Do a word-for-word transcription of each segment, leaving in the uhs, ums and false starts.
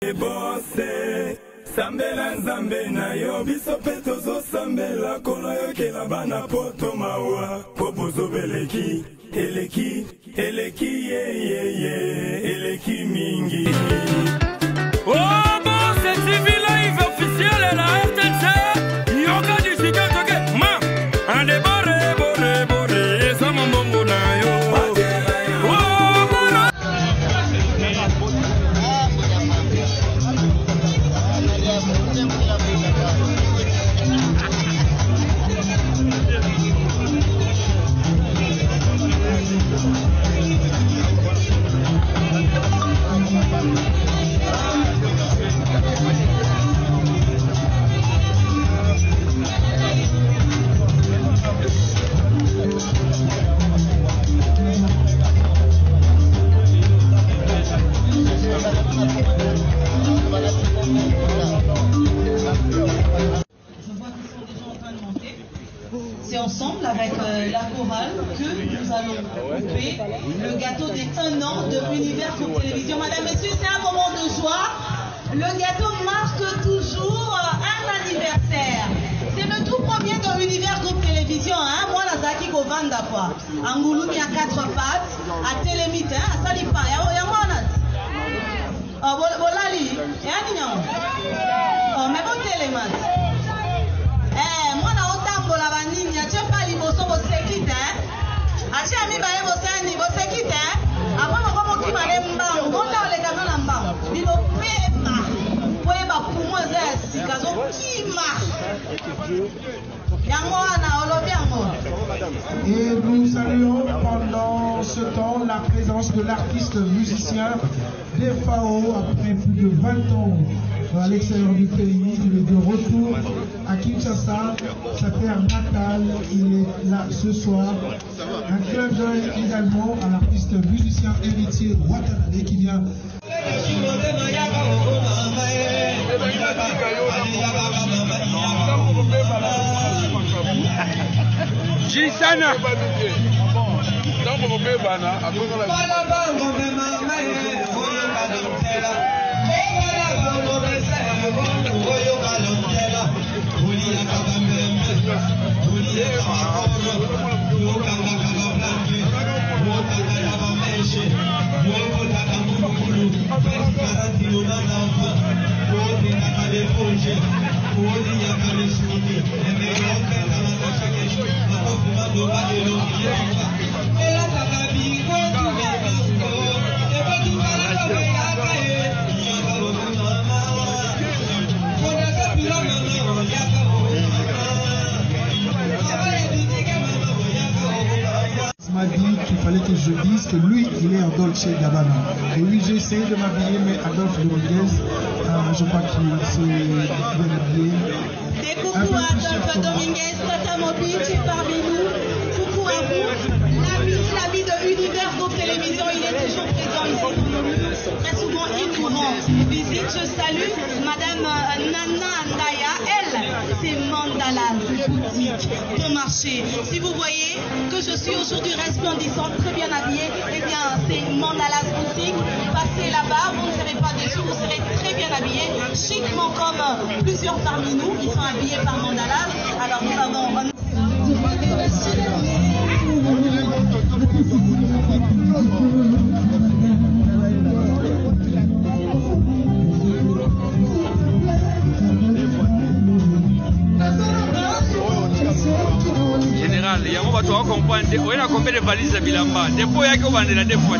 Bose sambela nzambe na yo biso pe tozo sambela kolo yo kela bana poto mawa popozo beleki eleki eleki ye ye ye eleki mingi. Oh bon, c'est T V live officiel et la R T N C yoga du Chicago toke ma un déboré boré boré ça mon bongo na yo. C'est ensemble avec euh, la chorale que nous allons couper le gâteau des un an de Univers Groupe Télévision. Madame, Messieurs, c'est un moment de joie. Le gâteau marque toujours un anniversaire. C'est le tout premier de Univers Groupe Télévision. Hein? Moi, la Zaki Govanda, quoi. Angouloumi à quatre pattes, à Télémite, hein? à Salipa. Et à moi, oh, Bolali. Et à Nignan. Oh, mais bon, Télémite. Eh, moi, na otambo la vanille, tu pas liboso bo sekite, hein? Achi ami ba ebo sani bo sekite, hein? Avant mo komo ki male mbango, bonda ole kana na mbango. Bilo pema. Weba pumo za sikazo kima. Yango ana olobi yango. Et nous saluons pendant ce temps la présence de l'artiste musicien D F A O après plus de vingt ans à l'extérieur du pays. Il est de retour à Kinshasa, sa terre natale. Il est là ce soir. Un clin d'œil également à l'artiste musicien héritier Watanabe qui vient. Jisana. M'a dit qu'il fallait que je dise que lui, il est en Dolce Gabbana. Et oui, j'ai essayé de m'habiller, mais Adolphe Dominguez, euh, je crois qu'il s'est bien habillé. Et coucou à Adolphe Dominguez, Tata Mobile, tu es parmi nous. Coucou à vous. L'ami, l'ami de Univers Groupe Télévision, il est toujours présent ici. Très souvent, il nous rend visite. Je salue Madame Nana Andaya. Elle, c'est Mandala, boutique de marché. Si vous voyez que je suis aujourd'hui resplendissante, très bien habillée, eh bien, c'est Mandala's boutique. Passez là-bas, vous ne serez pas déçus, vous serez très bien habillés, chiquement comme plusieurs parmi nous qui sont habillés par Mandala. Alors, nous avons... Général, il y a un bateau à comprendre. On a combien de valises à Bilamba? Depuis, il y a qu'on vend de la deux fois.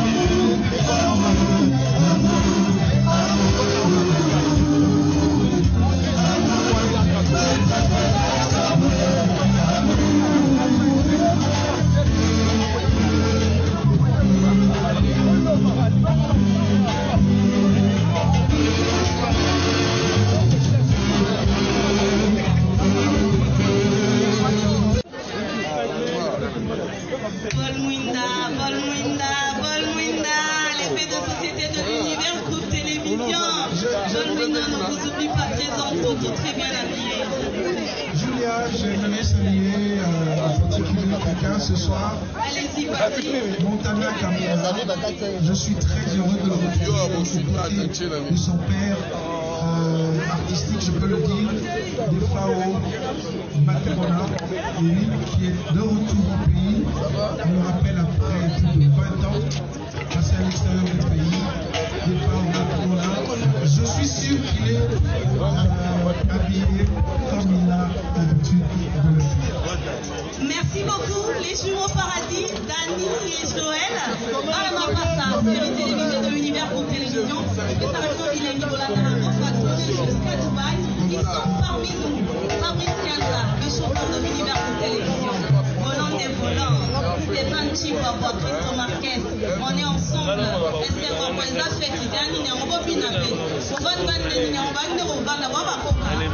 Volmwinda, Volmwinda, Volmwinda, les faits de société de l'Univers Groupe Télévision. Volmwinda ne vous oublie pas présent, tout très bien habillé. Julia, j'aimerais saluer euh, en particulier quelqu'un ce soir. Montana Camara. Je suis très heureux de le retrouver de son père euh, artistique, je peux le dire, de Fao Matemona, et lui qui est de retour au pays. On me rappelle après plus de vingt ans, passé à l'extérieur du pays, de Fao Matemona. Je suis sûr qu'il est euh, habillé comme il a l'habitude de le faire. Merci beaucoup, les jumeaux au paradis, Dani et Joël. À la Mapassa, série télévisée de l'univers pour télévision. Les arrêtants, il est Nicolas Tarano, facturé jusqu'à Dubaï. Ils sont parmi nous. Fabrice Kianza, le chanteur de l'univers pour télévision. Volant des volants, Stéphane Chipapa, Christo Marquez. On est ensemble. Esther Mapoisa, Feti, Dani, Nyambo Pinapé. Souvent, Dani, Nyambo, Nyambo, Nyambo,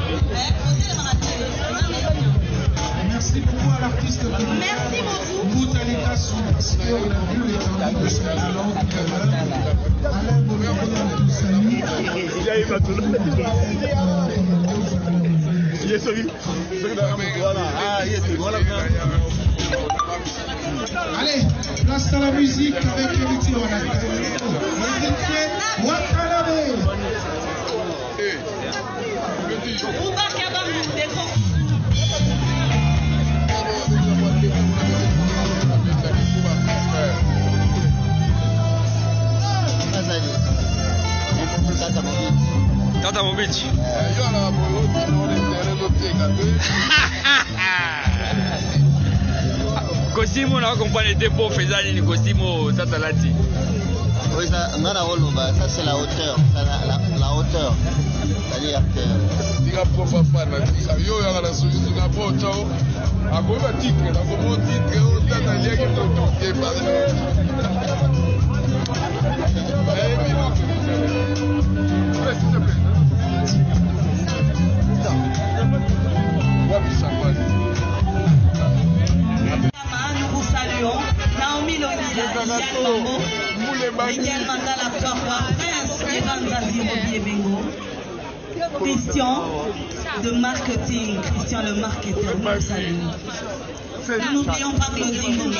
Merci beaucoup à l'artiste. Merci beaucoup. Moutalika Soubasio, on a vu l'étendue de son talent tout à l'heure. Alain Bolivé, tout salut. Allez, place à la musique avec Héritier Wanaka. Héritier Wakanabe. Ouba Kabamou, des grands. Tata Mobici. Cosimo na accompagné des pauvres faisant une Cosimo Tata Lati. Oui, ça, ça c'est la hauteur, ça, la, la, la hauteur. C'est-à-dire que. Diga profa fana, yo ya la solution na poto. Ako ba titre, ako mo titre o tata lieki poto. Ke pas. Eh, minuto. Ouais, s'il te plaît. Wapi Sakwali. Nous vous saluons. Naomi Lodila, Yann Mambo, Miguel Mandala Papa, Prince Evan Zaziro Bengo, Christian de marketing, Christian le marketeur, nous vous saluons. Nous n'oublions pas Claudine Bonga.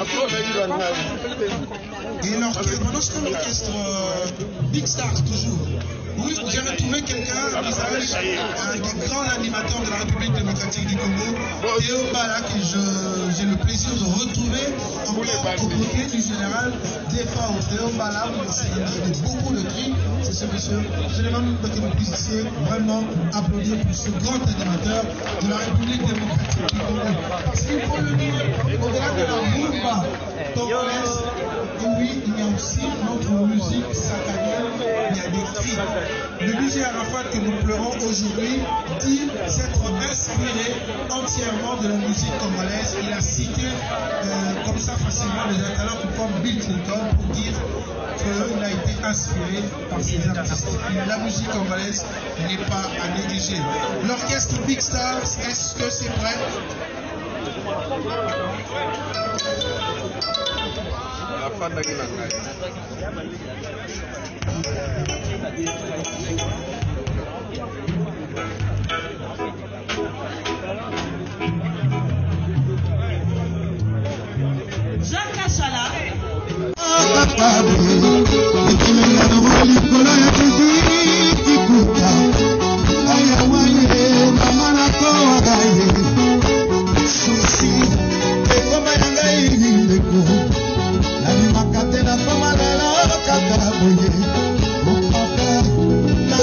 Et l'orchestre, pendant ce l'orchestre Big Stars toujours. Oui, j'ai retrouvé quelqu'un, un visage, un grand animateur de la République démocratique du Congo, Théo Bala, que j'ai le plaisir de retrouver encore au côté du général Défao. Théo Bala, il a beaucoup de cris, c'est ce monsieur. Je demande que vous puissiez vraiment applaudir pour ce grand animateur de la République démocratique du Congo. Parce qu'il faut le dire, au-delà de la rumba congolaise, oui, il y a aussi notre musique sacrée, il y a des cris. Le D J Arafat que nous pleurons aujourd'hui dit s'être inspiré entièrement de la musique congolaise. Il a cité euh, comme ça facilement des talents comme Bill Clinton pour dire qu'il a été inspiré par ces artistes. La musique congolaise n'est pas à négliger. L'orchestre Big Stars, est-ce que c'est prêt? La fin de la Jacques Achala. La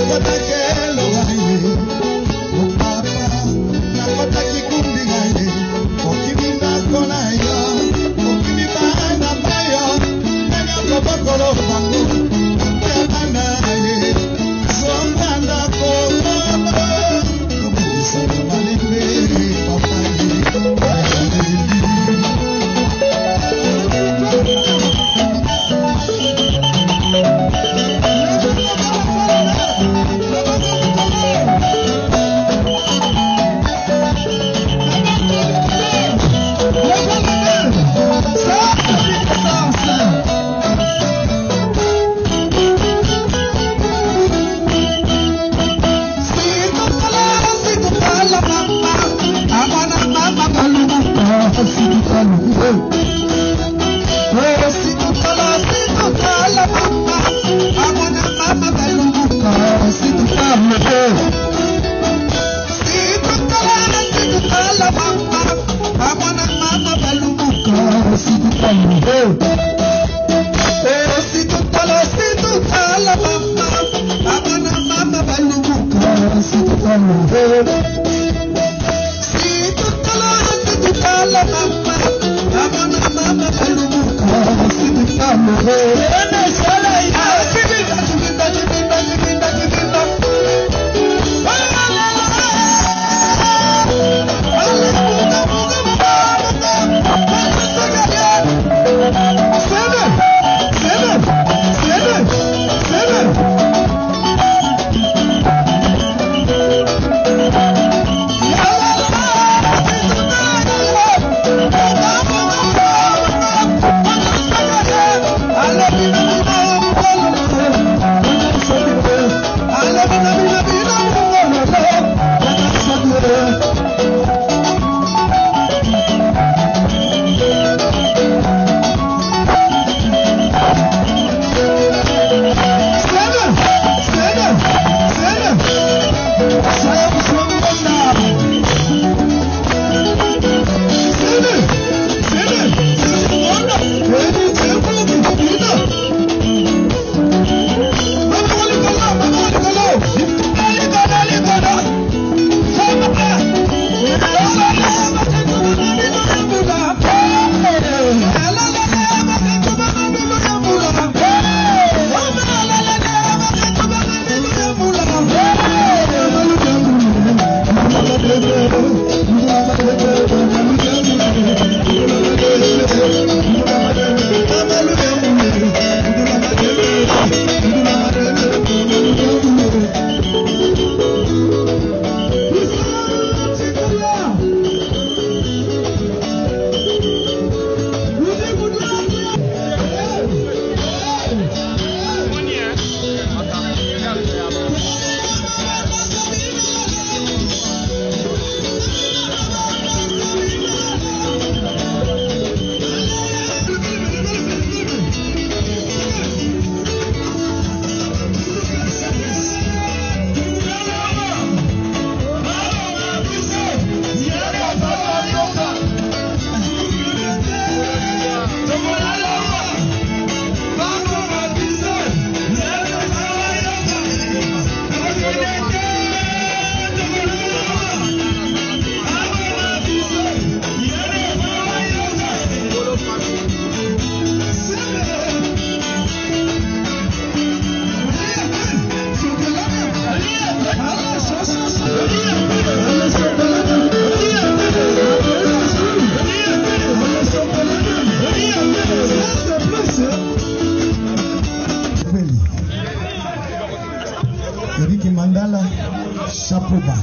Chapeau bas.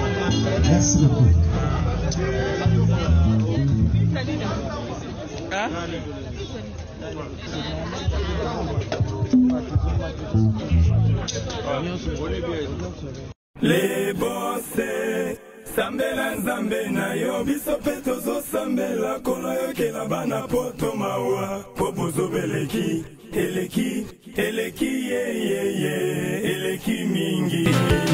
Merci beaucoup. Les bossés sambela nzambe na yo biso pe tozo sambela kolo yo ke la bana poto mawa po bozo beleki eleki eleki ye ye ye eleki mingi